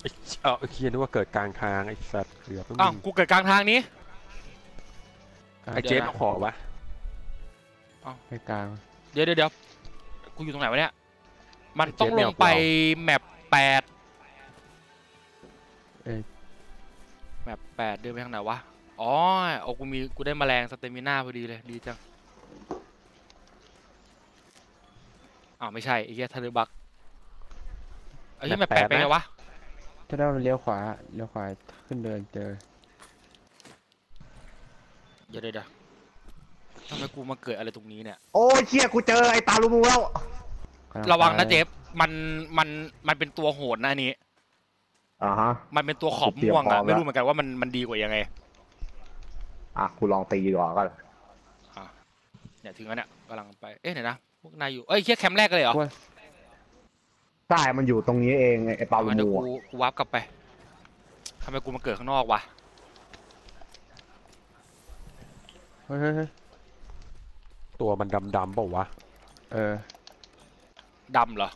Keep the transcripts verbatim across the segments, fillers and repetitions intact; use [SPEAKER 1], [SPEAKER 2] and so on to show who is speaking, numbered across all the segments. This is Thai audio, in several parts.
[SPEAKER 1] ไอ้เออเฮียนึกว่าเกิดกลางทางไอ้สัตว์เกือบ
[SPEAKER 2] อ้าวกูเกิดกลางทางนี้
[SPEAKER 1] ไอ้เจฟขอวะ
[SPEAKER 3] ไปกลาง
[SPEAKER 2] เดี๋ยวเดี๋ยวเดี๋ยวกูอยู่ตรงไหนวะเนี่ยมันต้องลงไปแมปแปดแมปแปดเดินไปทางไหนวะอ๋อโอ้กูมีกูได้แมลงสเตมิน่าพอดีเลยดีจังอ้าวไม่ใช่ไอ้เหี้ยทะเลบักไอ้เหี้ยแมปแปดไปไงวะ
[SPEAKER 3] ถ้าได้เลี้ยวขวาเลี้ยวขวาขึ้นเดินเจอ
[SPEAKER 2] เดี๋ยวเดี๋ยวทำไมกูมาเกิดอะไรตรงนี้เนี่ย
[SPEAKER 4] โอ้ยเชี่ยกูเจอไอ้ตาลูมูแล้ว
[SPEAKER 2] ระวังนะเจฟมันมันมันเป็นตัวโหดนะอันนี้
[SPEAKER 4] อ่าฮะ
[SPEAKER 2] มันเป็นตัวขอบม่วงอ่ะไม่รู้เหมือนกันว่ามันมันดีกว่ายังไง
[SPEAKER 4] อ่ะกูลองตีดีกว่าก็
[SPEAKER 2] อ่ะเนี่ยถึงแล้วเนี่ยกำลังไปเอ๊ะไหนนะพวกนายอยู่เอ้ยเชี่ยแคมป์แรกเลยเหรอ
[SPEAKER 4] ใช่มันอยู่ตรงนี้เองไอ้ตาลูมู
[SPEAKER 2] กูกูวาร์ปกลับไปทำไมกูมาเกิดข้างนอกวะ
[SPEAKER 3] เฮ้ย
[SPEAKER 1] ตัวมันดำๆเปล่าวะ
[SPEAKER 3] เออ
[SPEAKER 2] ดำเหรอ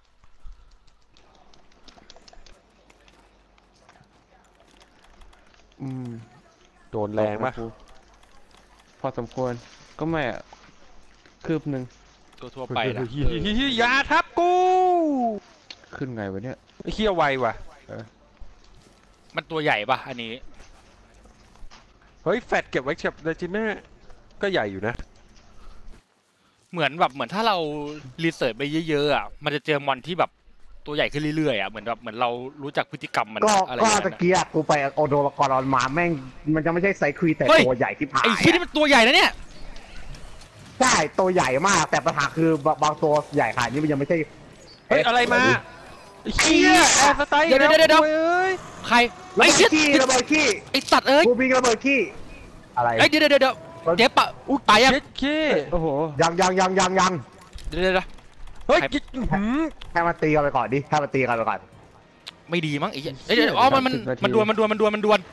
[SPEAKER 3] อืม
[SPEAKER 1] โดนแรงปะ
[SPEAKER 3] พอสมควรก็ไม่อะคืบหนึ่ง
[SPEAKER 2] ตัวทั่วไปละ
[SPEAKER 1] อย่าทับกู
[SPEAKER 3] ขึ้นไงวะเนี่ย
[SPEAKER 1] เฮี้ยไวว่ะ
[SPEAKER 2] มันตัวใหญ่ปะอันนี้
[SPEAKER 1] เฮ้ยแฟตเก็บไว้เก็บเดจิน่าก็ใหญ่อยู่นะ
[SPEAKER 2] เหมือนแบบเหมือนถ้าเรารีเสิร์ชไปเยอะๆอ่ะมันจะเจอมอนที่แบบตัวใหญ่ขึ้นเรื่อยๆอ่ะเหมือนแบบเหมือนเรารู้จักพฤติกรรมมัน
[SPEAKER 4] อะไรก็ตะเกียบกูไปโอโดรกรอนมาแม่งมันจะไม่ใช่ไซครีแต่ตัวใหญ่ที่ผ่าน
[SPEAKER 2] ไอ้ที่นี่มันตัวใหญ่นะเนี่ย
[SPEAKER 4] ใช่ตัวใหญ่มากแต่ปัญหาคือบางตัวใหญ่ขนาดนี้มันยังไม่ใช่
[SPEAKER 1] เฮ้ยอะไรมาเฮียแอร์สไตล์
[SPEAKER 2] เดี๋ยวเดี๋ยวเดี๋ยวใคร
[SPEAKER 4] ไอ้ขี้ระเบิดขี้
[SPEAKER 2] ไอ้สัตว์เอ้ย
[SPEAKER 4] กูมีระเบิดขี้อะไร
[SPEAKER 2] ไอ้เดี๋ยวเดี๋ยวเดี๋ยวเจ๊ปะอุ้ยตายยัง
[SPEAKER 3] โอ้โห
[SPEAKER 4] ยังยังยังยังยัง
[SPEAKER 2] เดี๋ยวเดี๋ยว
[SPEAKER 1] เฮ้ย
[SPEAKER 4] ให้มาตีกันไปก่อนดิให้มาตีกันไปก่อน
[SPEAKER 2] ไม่ดีมั้งไอ้เดี๋ยวอ๋อมันมันมันดวลมันดวลมันดวลมันดวล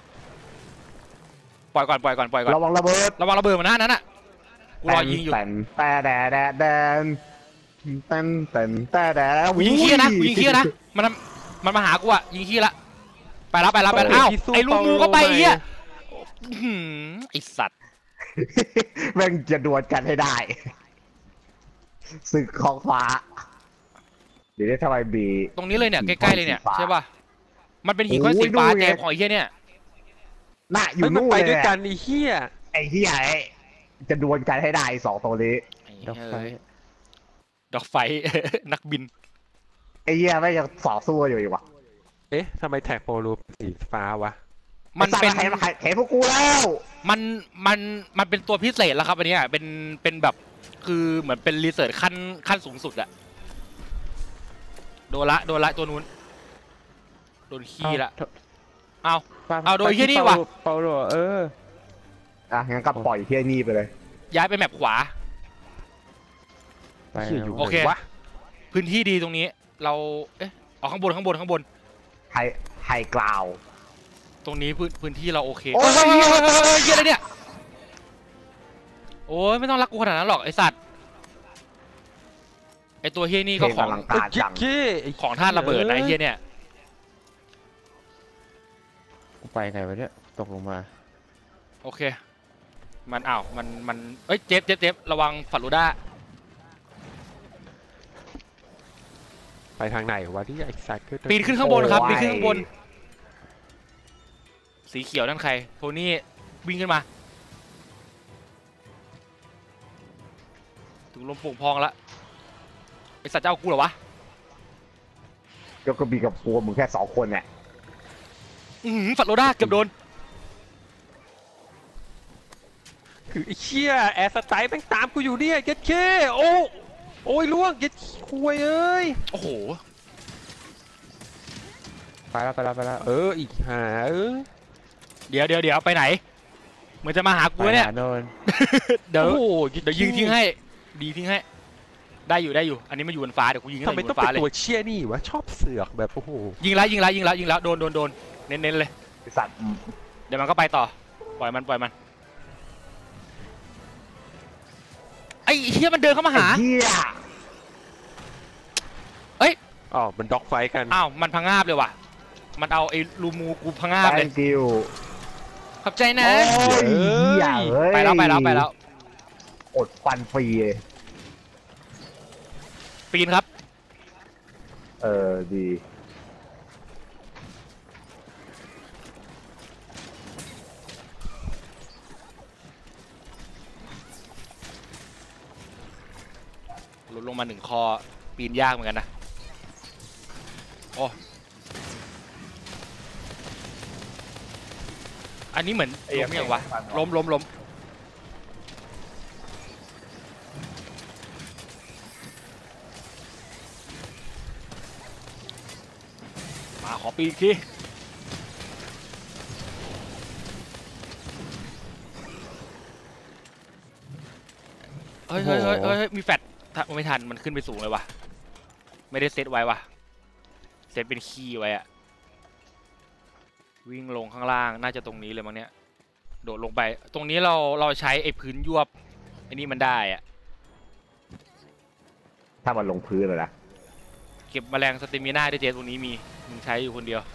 [SPEAKER 2] ปล่อยก่อนปล่อยก่อนปล่อยก่อน
[SPEAKER 4] ระวังระเบิด
[SPEAKER 2] ระวังระเบิดมันนะนั้นอ่ะกูรอยิงอยู่
[SPEAKER 4] แต่แดดแดดแดดเต้นเต้นแต่แดด
[SPEAKER 2] กูยิงขี้นะกูยิงขี้นะมันมันมาหากูอ่ะยิงขี้ละไปแล้วไปแล้วไปอ้าวไอ้ลูกงูก็ไปเหี้ยไอ้สัตว์
[SPEAKER 4] แม่งจะดวลกันให้ได้ศึกของฟ้าเดี๋ยวได้ทำไมบี
[SPEAKER 2] ตรงนี้เลยเนี่ยใกล้ๆเลยเนี่ยใช่ป่ะมันเป็นหินก้อนสีฟ้าเจมของไอ้เหี้ยเนี่ย
[SPEAKER 4] น่ะอยู่นู่น
[SPEAKER 1] ไปด้วยกันไอ้เหี้ย
[SPEAKER 4] ไอ้เหี้ยจะดวลกันให้ได้สองตัวนี้
[SPEAKER 3] ดอกไฟ
[SPEAKER 2] ดอกไฟนักบิน
[SPEAKER 4] ไอ้เหี้ยไม่ยังสอบสู้อยู่อีกวะ
[SPEAKER 1] เอ๊ะทำไมแท็กโปรลูสีฟ้าวะ
[SPEAKER 4] มันเป็นเห็นพวกกูแล้ว
[SPEAKER 2] มันมันมันเป็นตัวพิเศษแล้วครับอันนี้เป็นเป็นแบบคือเหมือนเป็นรีเสิร์ชขั้นขั้นสูงสุดอะโดนละโดนละตัวนู้นโดนขี้ละเอาเอาโดนขี้นี่วะ
[SPEAKER 3] เปาโลเออ
[SPEAKER 4] อ่ะงั้นก็ปล่อยเที่ยนี่ไปเลย
[SPEAKER 2] ย้ายไปแมปขวาโอเคว
[SPEAKER 1] ะ
[SPEAKER 2] พื้นที่ดีตรงนี้เราเอ๊ะออกข้างบนข้างบนข้างบน
[SPEAKER 4] ไฮไฮกราว
[SPEAKER 2] ตรงนี้พื้นพื้นที่เราโอเคโอ้ยเยอะเลยเนี่ยโอ้ยไม่ต้องรักกูขนาดนั้นหรอกไอสัตว์ไอตัวเฮียนี่ก็ของของท่านระเบิดนะไอเฮียเนี่ย
[SPEAKER 3] กูไปไงวะเนี่ยตกลงมา
[SPEAKER 2] โอเคมันอ้าวมันมันเอ้ยเจ็บเจ็บเจ็บระวังฝัดลูด้า
[SPEAKER 1] ไปทางไหนวะที่ไอสัตว์
[SPEAKER 2] ปีนขึ้นข้างบนครับปีนขึ้นข้างบนสีเขียวนั่นใครโทนี่วิ่งขึ้นมาถึงลมโป่งพองแล้วไอสัตว์เจ้ากูเหรอวะ
[SPEAKER 4] ก็กระบี่กับกูมึงแค่สองคนเนี่ย
[SPEAKER 2] อืมฝัดโรด้าเกือบโดน
[SPEAKER 1] คือไอ้เชี่ยแอร์สไตล์แม่งตามกูอยู่เนี่ยเย็ดเคโอ้โอ้ยล่วงเย็ดคุยเอ้ย
[SPEAKER 2] โอ้โห
[SPEAKER 3] ไปแล้วไปแล้วไปแล้ว
[SPEAKER 1] เอออีกหาเออ
[SPEAKER 2] เดี๋ยวเดี๋ยวเดี๋ยวไปไหนเหมือนจะมาหากูเนี่ย
[SPEAKER 3] โดน
[SPEAKER 2] เดี๋ยวเดี๋ยวยิงทิ้งให้ดีทิ้งให้ได้อยู่ได้อยู่อันนี้มาอยู่บนฟ้าเดี๋ยวกูยิงให้
[SPEAKER 1] ทำไมต้องเป็นตัวเชี่ยนี่วะชอบเสือกแบบโอ้โห
[SPEAKER 2] ยิงแล้วยิงแล้วยิงแล้วยิงแล้วโดนโดนโดนเน้นเน้นเลย
[SPEAKER 4] สัตว์
[SPEAKER 2] เดี๋ยวมันก็ไปต่อปล่อยมันปล่อยมันไอ้เฮียมันเดินเข้ามาหา
[SPEAKER 4] เฮีย
[SPEAKER 2] เอ้ย
[SPEAKER 1] อ๋อมันด็อกไฟกัน
[SPEAKER 2] อ้าวมันพังงาบเลยว่ะมันเอาไอ้ลูมูกูพังงาบเลย
[SPEAKER 4] thank you
[SPEAKER 2] ขอบใจนะ
[SPEAKER 4] โอ้ยเหี้ยเอ้ย
[SPEAKER 2] ไปแล้วไปแล้วไปแล้ว
[SPEAKER 4] อดฟันฟรีเลย
[SPEAKER 2] ปีนครับ
[SPEAKER 4] เออดี
[SPEAKER 2] ลดลงมาหนึ่งคอปีนยากเหมือนกันนะโอ้อันนี้เหมือนล้มยังวะล้มล้มล้มมาขอปีนอีกทีเฮ้ยเฮ้ยเฮ้ยเฮ้ยมีแฟตไม่ทันมันขึ้นไปสูงเลยวะไม่ได้เซตไว้วะเซตเป็นคีย์ไว้อะวิ่งลงข้างล่างน่าจะตรงนี้เลยมั้งเนี้ยโดดลงไปตรงนี้เราเราใช้ไอ้พื้นยวบไอ้นี่มันได้อะ
[SPEAKER 4] ถ้ามันลงพื้นเลยนะ
[SPEAKER 2] เก็บแมลงสเตมิน่าได้เจตรงนี้มีมึงใช้อยู่คนเดียว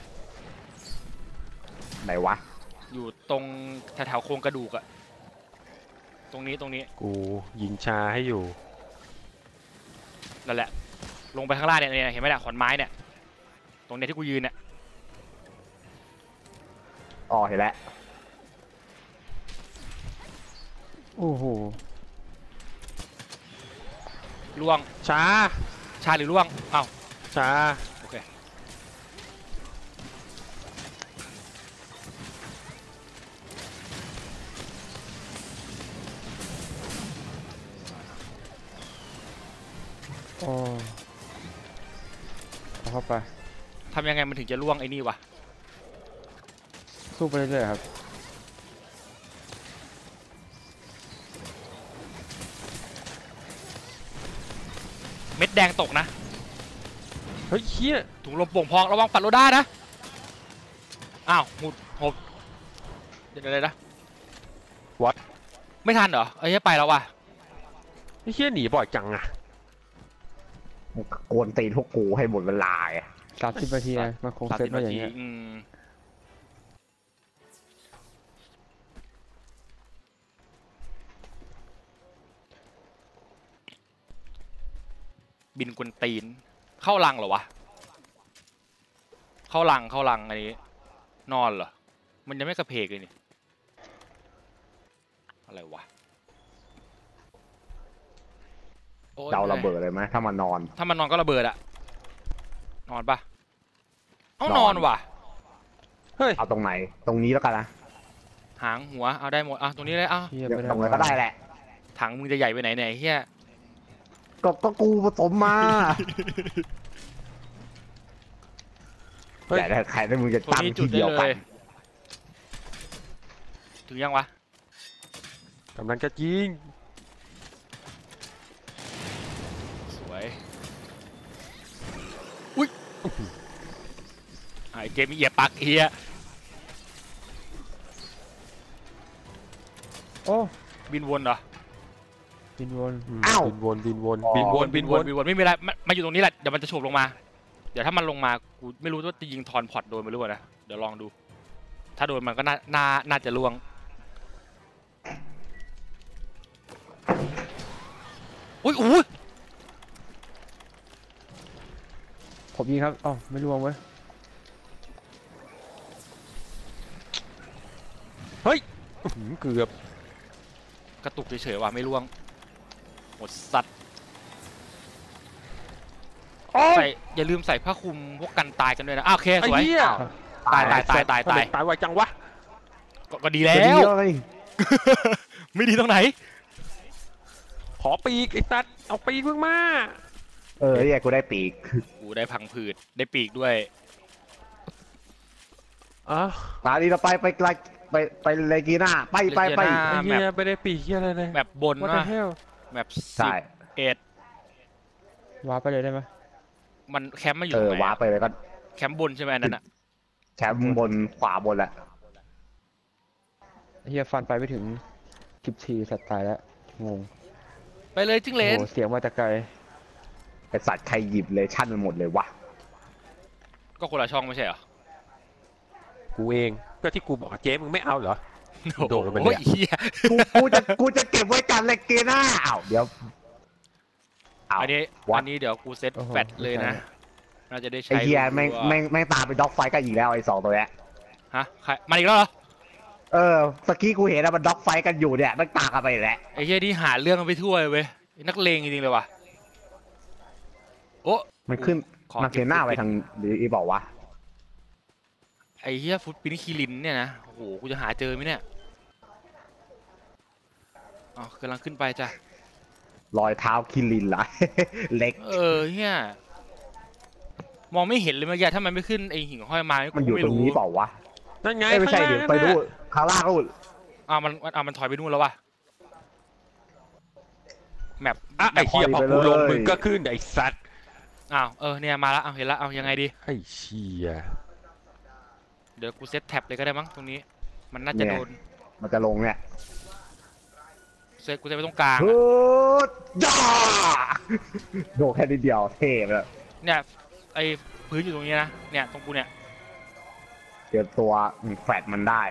[SPEAKER 4] ไหนวะ
[SPEAKER 2] อยู่ตรงแถวๆโครงกระดูกอะตรงนี้ตรงนี้
[SPEAKER 1] กูยิงชาให้อยู่
[SPEAKER 2] นั่นแหละลงไปข้างล่างเนี่ยเนี่ยเห็นไหมล่ะขอนไม้เนี่ยตรงเนี้ยที่กูยืนเนี่ย
[SPEAKER 4] อ๋อเห็นแล้ว
[SPEAKER 3] โอ้โห
[SPEAKER 2] ล่วง
[SPEAKER 1] ชา
[SPEAKER 2] ชาหรือล่วงอ้าว
[SPEAKER 1] ชา
[SPEAKER 2] โอเค
[SPEAKER 3] โอ้เอาเข้าไป
[SPEAKER 2] ทำยังไงมันถึงจะล่วงไอ้นี่วะ
[SPEAKER 3] สู้ไปเรื่อยๆครับ
[SPEAKER 2] เม็ดแดงตกนะ
[SPEAKER 1] เฮ้ยเฮีย
[SPEAKER 2] ถุงลมโป่งพองระวังปัดโรด้านะอ้าวหมุดหบเดี๋ยวอะไรนะ
[SPEAKER 1] What
[SPEAKER 2] ไม่ทันเหรอเอ้ยไปแล้วว่ะ
[SPEAKER 1] ไอ้เฮียหนีบ่อยจังอะ
[SPEAKER 4] กวนตีนพวกกูให้หมดเวลาไง
[SPEAKER 3] สามสิบนาทีนะมันคง
[SPEAKER 2] สาม
[SPEAKER 3] เซต
[SPEAKER 2] สิบ
[SPEAKER 3] มา
[SPEAKER 2] นา
[SPEAKER 3] อย่าง
[SPEAKER 2] ที
[SPEAKER 3] เงี้ย
[SPEAKER 2] อืมบินกวนตีนเข้ารังเหรอวะเข้ารังเข้ารังอันนี้นอนเหรอมันยังไม่กระเพกเลยนี่อะไรวะโอ๊ย
[SPEAKER 4] เดาระเบิดเลยไหมถ้ามันนอน
[SPEAKER 2] ถ้ามันนอนก็ระเบิดอะนอนปะเอา
[SPEAKER 4] น
[SPEAKER 2] น
[SPEAKER 4] อน
[SPEAKER 2] อนว่ะ
[SPEAKER 1] เฮ้ย
[SPEAKER 4] เอาตรงไหน ตรงนี้แล้วกันนะ
[SPEAKER 2] หางหัวเอาได้หมดอ่ะตรงนี้เลยอ่ะ
[SPEAKER 3] เฮีย
[SPEAKER 4] ต
[SPEAKER 3] ไม่
[SPEAKER 4] รงไหนก็ได้แหละ
[SPEAKER 2] ถังมึงจะใหญ่ไปไหนเนี่ยไอ้เฮีย
[SPEAKER 4] ก็ก็กูผสมมา
[SPEAKER 1] เฮ้ย
[SPEAKER 4] แต่ถ้าใครถ้ามึงจะ
[SPEAKER 2] ตรง
[SPEAKER 4] ตั้ง
[SPEAKER 2] นี้จุ
[SPEAKER 4] ที
[SPEAKER 2] ดได้
[SPEAKER 4] เดียว
[SPEAKER 2] เล
[SPEAKER 4] กัน
[SPEAKER 2] ยถึงยังวะ
[SPEAKER 1] กำลังจะยิง
[SPEAKER 2] สวยอุ้ยไอเกมมีเหยียบปักเฮีย
[SPEAKER 3] โอ้
[SPEAKER 2] บินวนเหรอ
[SPEAKER 3] บินวน
[SPEAKER 1] อืม
[SPEAKER 4] อ้าว
[SPEAKER 1] บินวนบินวน
[SPEAKER 4] อ๋อ
[SPEAKER 1] บินวน
[SPEAKER 2] บิ
[SPEAKER 1] บิ
[SPEAKER 2] น
[SPEAKER 1] น
[SPEAKER 2] ว
[SPEAKER 1] วน น
[SPEAKER 2] บินวนไม่มีอะไรมันมันอยู่ตรงนี้แหละเดี๋ยวมันจะโฉบลงมาเดี๋ยวถ้ามันลงมากูไม่รู้ว่าจะยิงทอนพอร์ตโดนไหมหรือเปล่านะเดี๋ยวลองดู ถ้าโดนมันก็น่าน่าน่าจะล่วงอุ้ยอุ้ย
[SPEAKER 3] ผมยิงครับอ๋อไม่ล่วงเว้ย
[SPEAKER 1] เฮ้ยอื้อหือเกือบ
[SPEAKER 2] กระตุกเฉยๆว่ะไม่ล่วงหมดสัตว์
[SPEAKER 1] โอ้ย
[SPEAKER 2] ใส่อย่าลืมใส่ผ้าคลุมพวกกันตายกันด้วยนะอ้าวโอเค
[SPEAKER 1] ไอ้
[SPEAKER 2] สวย
[SPEAKER 1] เหี้ย
[SPEAKER 2] ตายตายตายตายตาย
[SPEAKER 1] ตายไวจังวะ
[SPEAKER 2] ก็ก็ดีแล้
[SPEAKER 4] จะดี
[SPEAKER 2] ว
[SPEAKER 4] เลย
[SPEAKER 2] ไม่ดีตรงไหน
[SPEAKER 1] ขอปีกไอ้ตัดเอาปีกเพิ่งมา
[SPEAKER 4] เออเนี่ยกูได้ปีก
[SPEAKER 2] กูได้พังผืดได้ปีกด้วย
[SPEAKER 1] อ่ะ
[SPEAKER 4] ตาดีเราไปไปไกลไปไปเลกีน่าไปไปไป
[SPEAKER 2] เลกีน่า
[SPEAKER 1] ไอ้เหี้ยไม่ได้ปีกเหี้ยอะไรเลย
[SPEAKER 2] แบบบน
[SPEAKER 1] What the
[SPEAKER 2] ว่า
[SPEAKER 1] hell
[SPEAKER 2] แบบ
[SPEAKER 4] ใช่
[SPEAKER 2] สิบเอ็ด
[SPEAKER 3] วาร์ปไปเลยได้ไหม
[SPEAKER 2] มันแคมป์มาอยู่
[SPEAKER 4] เอ
[SPEAKER 2] ตร
[SPEAKER 4] อง
[SPEAKER 2] ไหน
[SPEAKER 4] ว้า
[SPEAKER 2] อะ
[SPEAKER 4] ไปเลยก็
[SPEAKER 2] แคมป์บนใช่ไหมอันนั่นอะ
[SPEAKER 4] แชมป์บนขวาบนแหละ
[SPEAKER 3] เฮียฟันไปไม่ถึงสิบทีสัตว์ตายแล้วงง
[SPEAKER 2] ไปเลยจิ้งเหล
[SPEAKER 3] โอ้
[SPEAKER 2] น
[SPEAKER 3] โหเสียงมาแต่ไกล
[SPEAKER 4] ไอสัตว์ใครหยิบเลยชั่นมันหมดเลยวะ
[SPEAKER 2] ก็คนละช่องไม่ใช่เหรอ
[SPEAKER 1] กูเองก็ที่กูบอกเจ๊มึงไม่เอาเหรอ โดดลงไปเลย
[SPEAKER 2] โอ้ยเหี้ย
[SPEAKER 4] กูกูจะกูจะเก็บไว้กันเลยเกน่าอ้าวเดี๋ยวอ้าว
[SPEAKER 2] อันนี้
[SPEAKER 4] วัด
[SPEAKER 2] อันนี้เดี๋ยวกูเซต
[SPEAKER 3] โอ้โห
[SPEAKER 2] แฟตเลยนะน่าจะได้ใช้
[SPEAKER 4] ไอ้เฮียแม่ง
[SPEAKER 2] รัวๆ
[SPEAKER 4] แม่งแม่งตามไปด็อกไฟกันอีกแล้วไอ้สองตัวเนี้ย
[SPEAKER 2] ฮะใครมาอีกแล้วเหรอ
[SPEAKER 4] เออสกี้กูเห็นแล้วมันด็อกไฟกันอยู่เนี่ยมันตามกันไปอีกแล้ว
[SPEAKER 2] ไอ้เหี้ยนี่หาเรื่องกันไปทั่วเลยเว้ยไอ้นักเลงจริงๆเลยว่ะโอ้
[SPEAKER 4] มันขึ้น
[SPEAKER 2] ขอ
[SPEAKER 4] มันเขียนหน้าไปทางหรืออีบอกว่า
[SPEAKER 2] ไอ้เหี้ยฟุตปินคีรินเนี่ยนะโอ้โหกูจะหาเจอไหมเนี่ยอ๋อกำลังขึ้นไปจ้ะ
[SPEAKER 4] รอยเท้าคิรินละ เล็ก
[SPEAKER 2] เออเหี้ยมองไม่เห็นเลยเมื่อกี้ถ้ามันไม่ขึ้นไอ้หิ่งห้อยมา
[SPEAKER 4] มั
[SPEAKER 2] มัน
[SPEAKER 4] อยู่ตรงนี้เปล่าวะ
[SPEAKER 1] นั่นไง
[SPEAKER 4] เอ้ยไม่ใช่
[SPEAKER 1] ข้าง
[SPEAKER 4] เดี๋ยว
[SPEAKER 1] ล่าง
[SPEAKER 4] ไป
[SPEAKER 1] นั่น
[SPEAKER 4] ดู
[SPEAKER 1] น่ะ
[SPEAKER 4] ข้างล่างนู่น
[SPEAKER 2] อ่ามันอ่ามันถอยไปนู่นแล้วว่ะแมป
[SPEAKER 1] อ่ะไอ้เหี้ยพอกูลงมึงก็ขึ้นไอ้สัตว์
[SPEAKER 2] อ้าวเออเนี่ยมาแล้วเอาเห็นแล้วเอายังไงดี
[SPEAKER 1] ไอ้เชี่ย
[SPEAKER 2] เดี๋ยวกูเซตแท็บเลยก็ได้มั้งตรงนี้ มันน่าจะโดน
[SPEAKER 4] มันจะลงเนี่ย
[SPEAKER 2] เซตกูจะไปตรงกลาง
[SPEAKER 4] ฮึ
[SPEAKER 2] อะ
[SPEAKER 4] ดจ้าโดนแค่นิดเดียวเท่เลย
[SPEAKER 2] เนี่ยไอ้พื้นอยู่ตรงนี้นะเนี่ยตรงกูเนี่ย
[SPEAKER 4] เจอตัวแฟลตมันได้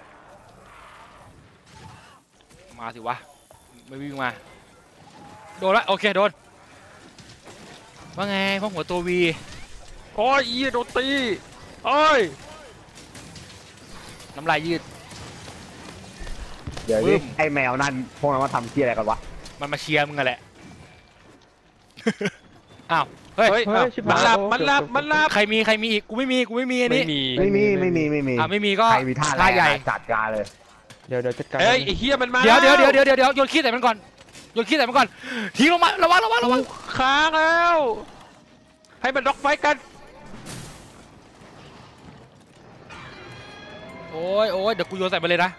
[SPEAKER 2] มาสิวะไม่วิ่งมาโดนละโอเคโดนว่าไงพ่อหัวตัววี
[SPEAKER 1] โอ้ยอีโดนตีโอ้ย
[SPEAKER 2] น้ำลายยืด
[SPEAKER 4] เดี๋ยว
[SPEAKER 2] บึ้
[SPEAKER 4] นี้
[SPEAKER 2] ม
[SPEAKER 4] ไอ้แมวนั่นพวกนั้นมาทำเที่ยอะไรกันวะ
[SPEAKER 2] มันมาเชียร์มึงอะแหละ อ้าวเฮ้ย
[SPEAKER 1] เฮ้ย
[SPEAKER 3] เฮ้ย
[SPEAKER 1] อ้าว
[SPEAKER 3] ชิบ
[SPEAKER 1] มัน
[SPEAKER 3] หาย
[SPEAKER 1] หลับ
[SPEAKER 3] โอ้
[SPEAKER 1] มันหลับ
[SPEAKER 3] เกือบ
[SPEAKER 1] มันหลับ
[SPEAKER 2] ใครมีใครมีอีกกูไม่มีกูไม่มีอัน
[SPEAKER 1] ไม่
[SPEAKER 2] นี้
[SPEAKER 1] มี
[SPEAKER 4] ไม่มีไม่มีไม่มี
[SPEAKER 2] อ่าไม่มีก็
[SPEAKER 4] ใครมีท่า
[SPEAKER 2] ท่าใหญ่
[SPEAKER 4] จัดการเลย
[SPEAKER 3] เดี๋ยวเดี๋ยวจัดการ
[SPEAKER 1] เอ้ยไอ้เหี้ยมันมา
[SPEAKER 2] เดี๋ยวเดี๋ยวเดี๋ยว
[SPEAKER 1] แล้
[SPEAKER 2] เดี๋ยวเดี๋ยวโยนขี้ใส่มันก่อนโยนขี้ใส่มันก่อนทิ้งลงมาระวังระวังระวัง
[SPEAKER 1] ค้างแล้ว ให้มันด็อกไฟกัน
[SPEAKER 2] โอ้ยโอ้ยเดี๋ยวกูโยนใส่ไปเลยนะ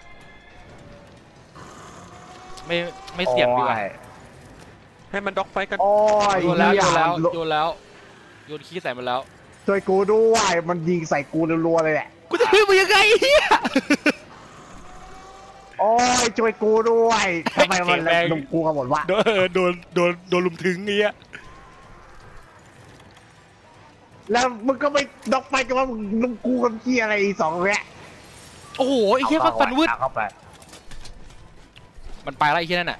[SPEAKER 2] ไม่ไม่เสี่ยงดีกว่า
[SPEAKER 4] โอ้ย
[SPEAKER 1] ให้มันด็อกไฟกัน
[SPEAKER 4] โอ้ย
[SPEAKER 2] โยนแล้ว
[SPEAKER 4] เหี้
[SPEAKER 2] โยนแล้ว
[SPEAKER 4] มัน
[SPEAKER 2] โยนแล้วโยนขี้ใส่มันแล้ว
[SPEAKER 4] ช่วยกูด้วยมันยิงใส่กูรัวๆเลยแหละ
[SPEAKER 2] กูจะขึ้นมายังไงเฮีย
[SPEAKER 4] โอ้ยช่วยกูด้วยทำไมมัน
[SPEAKER 2] เสียงแรง
[SPEAKER 4] ลงกูกันหมดวะ
[SPEAKER 2] โดนโดนโดนโดนลุมถึงเงี้ย
[SPEAKER 4] แล้วมึงก็ไม่ดอกไฟกันว่ามึงลงกูกับเที่ยอะไรอีกสองแวะ
[SPEAKER 2] โอ้โหไอ้เฮียฟันฟันวืด
[SPEAKER 4] เอาเข้าไป
[SPEAKER 2] มันไปแล้วไอ้เฮียนั่นน่ะ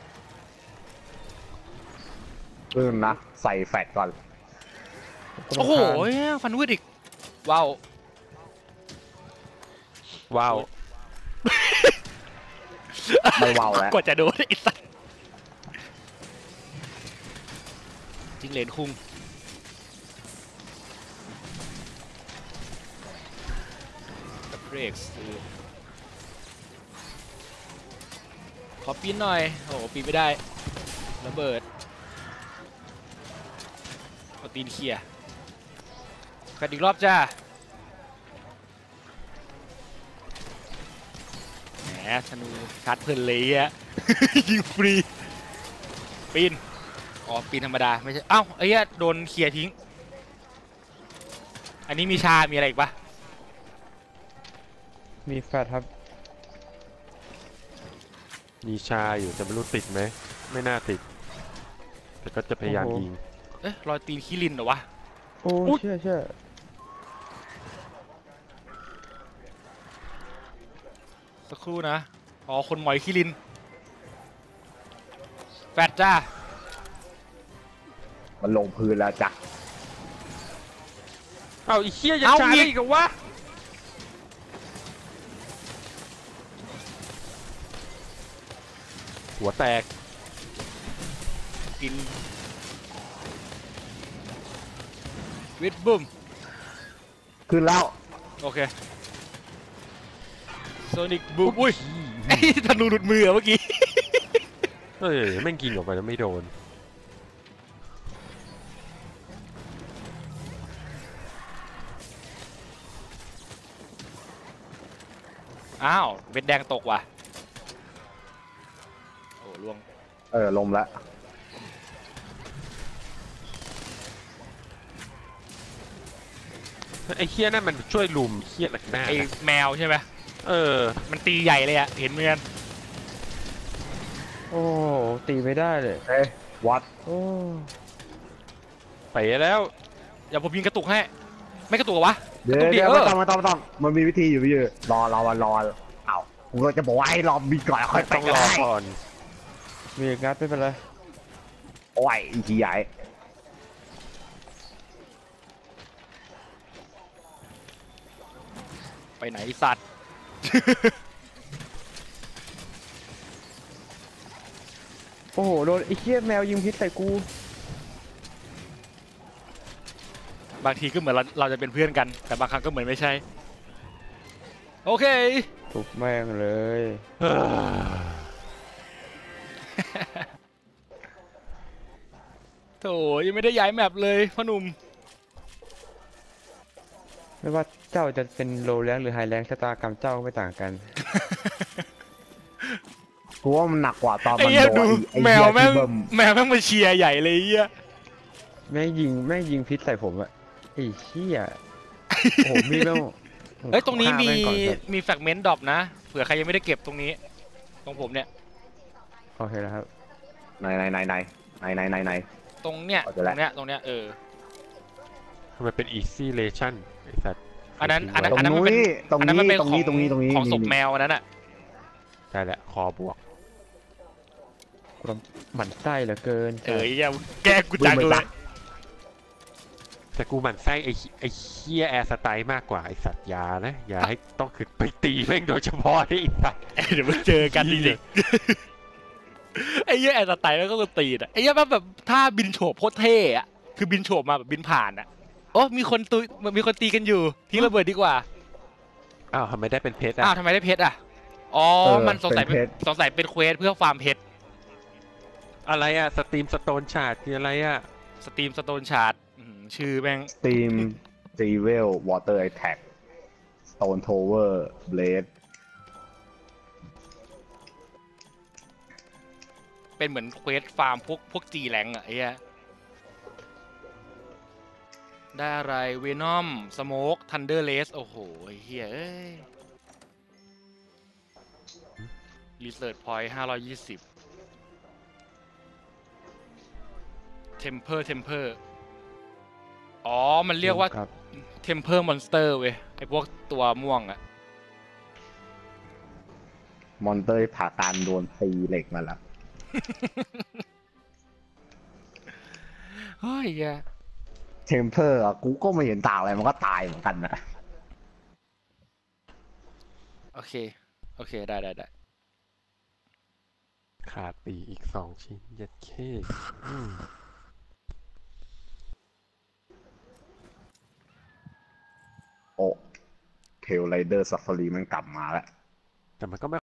[SPEAKER 4] เริ่มนะใส่แฟตก่อน
[SPEAKER 2] โอ้โหฟันวืดอีกว้าว
[SPEAKER 1] ว้าว
[SPEAKER 4] ไม่เบาแล้ว
[SPEAKER 2] กว่าจะโดนไอ้สัสจิงเหลนคุงเบรกขอปีนหน่อยโอ้โหปีนไม่ได้ระเบิดเอาตีนเคลียร์กันอีกรอบจ้าแหมธนูชัดเพลินเลยอะ ยิงฟรีปีนอ๋อปีนธรรมดาไม่ใช่เอ้าไอ้เหี้ยโดนเคลียร์ทิ้งอันนี้มีชา มีอะไรอีกปะ
[SPEAKER 3] มีแฟดครับ
[SPEAKER 1] มีชาอยู่แต่ไม่รู้ติดไหมไม่น่าติด แต่ก็จะพยายาม
[SPEAKER 3] โอ้โห
[SPEAKER 1] ยิง
[SPEAKER 2] เอ๊ะรอยตีนคิรินเหรอวะ
[SPEAKER 3] โอ้
[SPEAKER 1] อุ๊ย
[SPEAKER 3] เชื่อเชื่อ
[SPEAKER 2] สักครู่นะ อ๋อ คนหมอยคิริน แฟดจ้า
[SPEAKER 4] มันลงพื้นแล้วจ้ะ
[SPEAKER 1] เอาไอ้เหี้ยยัง
[SPEAKER 2] เอา
[SPEAKER 1] ชา
[SPEAKER 2] อีก
[SPEAKER 1] ได้อีกเหรอวะหัวแตก
[SPEAKER 2] กิน วิดบุ้ม
[SPEAKER 4] ขึ้นแล้ว
[SPEAKER 2] โอเค โซนิกบูมอุ้ยไอ้ธนูหลุดมืออะเมื่อกี้
[SPEAKER 1] เอ้ยแม่งยิงออกไปแล้วไม่โดน
[SPEAKER 2] อ้าวเบ็ดแดงตกว่ะ โอ้ล่วง
[SPEAKER 4] เออลมแล้ว
[SPEAKER 1] ไอ้เหี้ยนั่นมันช่วยลุมเหี้ยหลักหน้า
[SPEAKER 2] ไอ้แมวใช่ไหม
[SPEAKER 1] เออ
[SPEAKER 2] มันตีใหญ่เลยอะเห็นเหมือนกัน
[SPEAKER 3] โอ้ตีไม่ได้เลย
[SPEAKER 4] เอ้ยวัด
[SPEAKER 3] โอ้
[SPEAKER 1] ไปแล้ว
[SPEAKER 2] อย่าผมยิงกระตุกให้ไม่กระตุกวะ
[SPEAKER 4] เดี๋ยว
[SPEAKER 2] กระตุกดิ
[SPEAKER 4] เดี๋ยว
[SPEAKER 2] เอ
[SPEAKER 4] ไม่
[SPEAKER 2] อ
[SPEAKER 4] ต้องไม่ต้องไม่ต้องมันมีวิธีอยู่พี่รอรอวันรอเอ้ากูก็จะบอกว่าให้รอบินก่อนค่อยไป
[SPEAKER 1] ต้อง
[SPEAKER 4] ก็
[SPEAKER 1] รอ
[SPEAKER 4] ได้
[SPEAKER 1] ก่อน
[SPEAKER 3] มีอีกงัดไม่เป็นไร
[SPEAKER 4] โอ้ยอีกทีใหญ่
[SPEAKER 2] ไปไหนไอ้สัตว์
[SPEAKER 3] โอ้โหโดนไอ้เหี้ยแมวยิงพิษใส่กู
[SPEAKER 2] บางทีก็เหมือนเราเราจะเป็นเพื่อนกัน แต่บางครั้งก็เหมือนไม่ใช่ โอเค
[SPEAKER 3] ทุบแม่งเลย
[SPEAKER 2] โถยังไม่ได้ย้ายแมปเลยพ่อหนุ่ม
[SPEAKER 3] ไม่ว่าเจ้าจะเป็นโลแรงหรือไฮแรงชะตากรรมเจ้าก็ไม่ต่างกัน
[SPEAKER 4] กูว่ามันหนักกว่าตอน
[SPEAKER 2] ไอ้
[SPEAKER 4] มัน
[SPEAKER 2] เหี้ย
[SPEAKER 4] โด
[SPEAKER 2] ดู
[SPEAKER 4] นไอ้
[SPEAKER 2] แม
[SPEAKER 4] เหี้
[SPEAKER 2] วย แม่
[SPEAKER 4] ที่
[SPEAKER 2] ง
[SPEAKER 4] เบิ่ม
[SPEAKER 2] แมวแม่งมาเชียร์ใหญ่เลยไอ้เหี้ย
[SPEAKER 3] แม่งยิงแม่งยิงพิษใส่ผมอะไอ้เหี้ยโอ้โหมีดแม่ง
[SPEAKER 2] เฮ้ยตรงนี้มี
[SPEAKER 3] ฆ่าแงก่อนเถอะ
[SPEAKER 2] มีแฟกเมนต์ดรอปนะเผื่อใครยังไม่ได้เก็บตรงนี้ ตรงผมเนี่ย
[SPEAKER 3] โอเคแล้วครับ
[SPEAKER 4] ไหนไหนไหนไหนไหนไหนไหนไหน
[SPEAKER 2] ตรงเนี้ย
[SPEAKER 4] เอา
[SPEAKER 2] ต
[SPEAKER 4] เจอ
[SPEAKER 2] ร
[SPEAKER 4] แล้ว
[SPEAKER 2] งเนี้ยตรงเนี้ยเออ
[SPEAKER 1] มันเป็น easy ration ไอ้สัตว์
[SPEAKER 2] อันนั้นอันนั้น
[SPEAKER 4] ตรง
[SPEAKER 2] อันนั้นมันเป็น
[SPEAKER 4] นี้ตรง
[SPEAKER 2] อันนั้นมั
[SPEAKER 4] นี้
[SPEAKER 2] นเป็น
[SPEAKER 4] ตรง
[SPEAKER 2] ของ
[SPEAKER 4] นี้ตรงนี้ตรงนี้
[SPEAKER 2] ของศพ
[SPEAKER 4] นี่
[SPEAKER 2] แมวอันนั้นอ่ะ
[SPEAKER 1] ได้แหละคอบวก
[SPEAKER 3] หมั่นไส้เหลือเกิน
[SPEAKER 2] เออไอ้เหี้ยแกล้งกูจังเลย
[SPEAKER 1] แต่กูหมั่นไส้ไอ้ไอ้เฮียแอร์สไตล์มากกว่าไอ้สัตว์ยานะอย่าให้ต้องขึ้นไปตีแม่งโดยเฉพาะไอ้สัตว์
[SPEAKER 2] เดี๋ยวมาเจอกันจริงๆไอ้เหี้ยแอนสไตล์แล้วก็ตีนอ่ะไอ้เหี้ยแม่งแบบท่าบินโฉบโคตรเท่อะคือบินโฉบมาแบบบินผ่านอ่ะโอ้มีคนตุยมีคนตีกันอยู่ทิ้งระเบิดดีกว่า
[SPEAKER 1] อ้าวทำไมได้เป็นเพชร
[SPEAKER 2] อ้าว
[SPEAKER 1] อ่ะ
[SPEAKER 2] ทำไมได้เพชรอ่ะอ๋อ
[SPEAKER 4] เออ
[SPEAKER 2] มันสงสัยเป็น
[SPEAKER 4] เป็นเพชร
[SPEAKER 2] สงสัยเป็นเควสเพื่อฟาร์มเพชร
[SPEAKER 1] อะไรอ่ะสตรีมสโตนชาร์ดคืออะไรอ่ะ
[SPEAKER 2] สตรีมสโตนชาร์ดชื่อแม่ง
[SPEAKER 4] สตีมซีเวลวอเตอร์ไอแท็กสโตนโทเวอร์เบลด
[SPEAKER 2] เป็นเหมือนเควสฟาร์มพวกพวกจีแรงอะไอ้เหี้ยได้อะไรเวนอมสโมกทันเดอร์เลสโอ้โหไอ้เหี้ยเอ้ยรีเสิร์ชพอยต์ห้าร้อยยี่สิบเทมเพอร์เทมเพอร์อ๋อมันเรียกว่า
[SPEAKER 3] ครับ
[SPEAKER 2] เทมเพอร์มอนสเตอร์เว้ยไอ้พวกตัวม่วงอะ
[SPEAKER 4] มอนเตอร์ผ่าการโดนตีเหล็กมาแล้ว
[SPEAKER 2] เฮ้ยแก
[SPEAKER 4] เทมเพอร์อะกูก็ไม่เห็นต่างอะไรมันก็ตายเหมือนกันนะ
[SPEAKER 2] โอเคโอเคได้ได้ได้
[SPEAKER 1] ขาดปีกอีกสองชิ้นเย็ดเคอืม
[SPEAKER 4] โอ้เทลไรเดอร์ซัฟฟารีมันกลับมาแล้ว
[SPEAKER 1] แต่มันก็ไม่